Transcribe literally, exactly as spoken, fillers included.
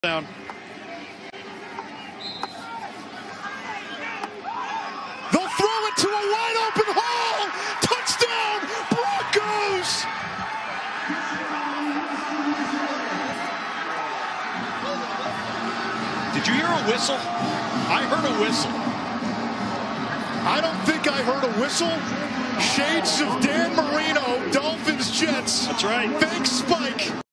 Down. They'll throw it to a wide open hole. Touchdown, Broncos. Did you hear a whistle? I heard a whistle. I don't think I heard a whistle. Shades of Dan Marino, Dolphins, Jets. That's right. Thanks, Spike.